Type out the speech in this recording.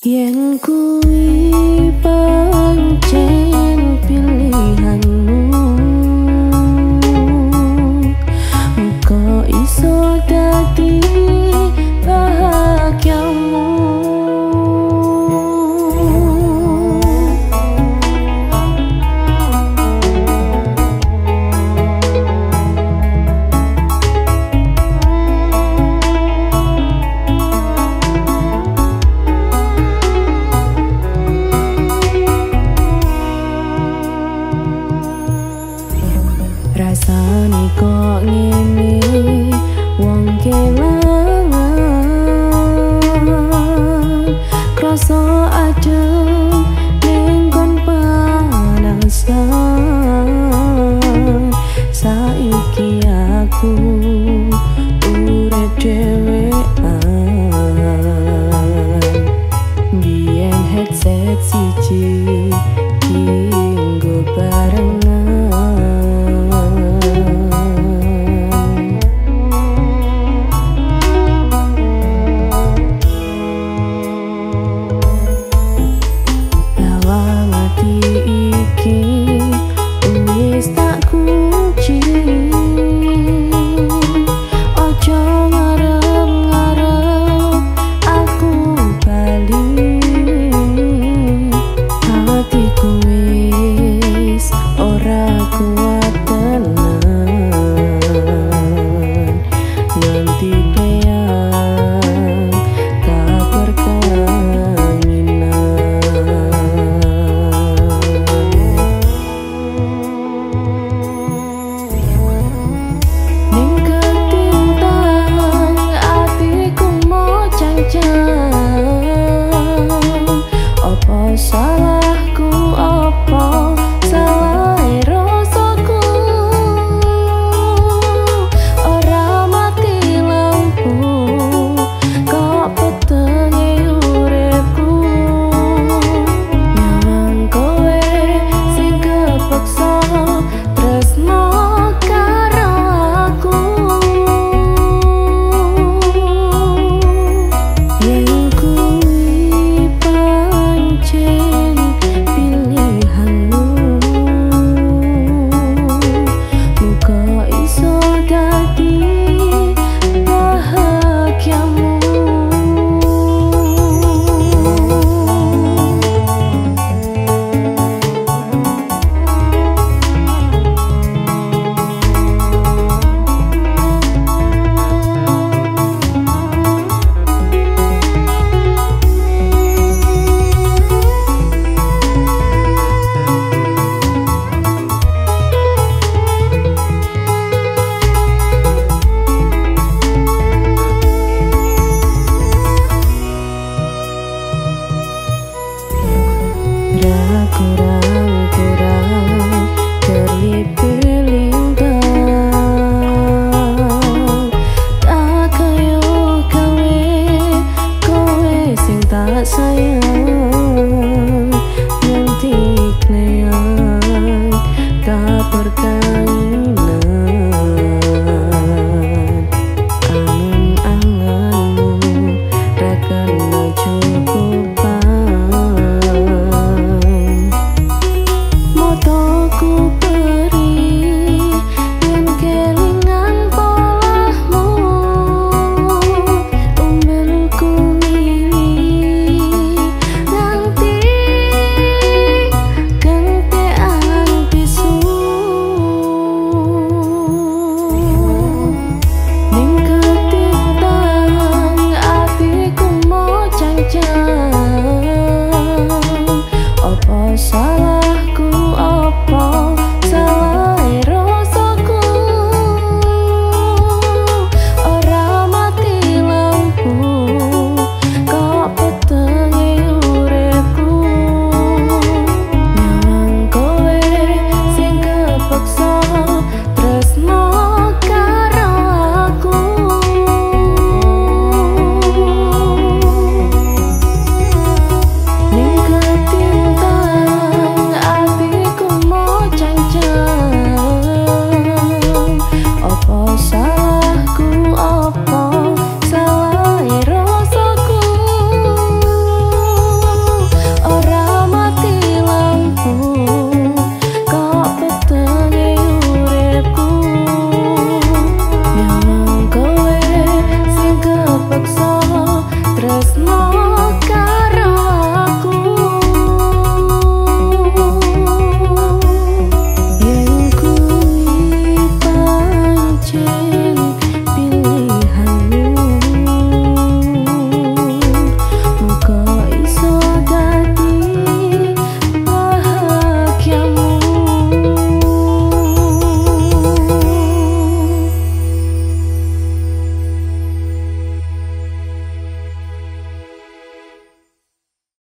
Yen kuwi pancen pilihanmu, engko iso dadi bahagiamu. Rasane kok ngene wong kelangan, krasa adem ning kon panasan. Saiki aku urip dhewean, biyen headset siji dienggo barengan. Salahku apa salahe rasaku, ora mati lampu kok petenge uripku. Nyawang kowe sing kepeksa tresno karo aku. Yen kuwi pancen pilihanmu, muga iso dadi bahagiamu. Kurang terlipet-lintang, tak kaya kowe sing tak sayang.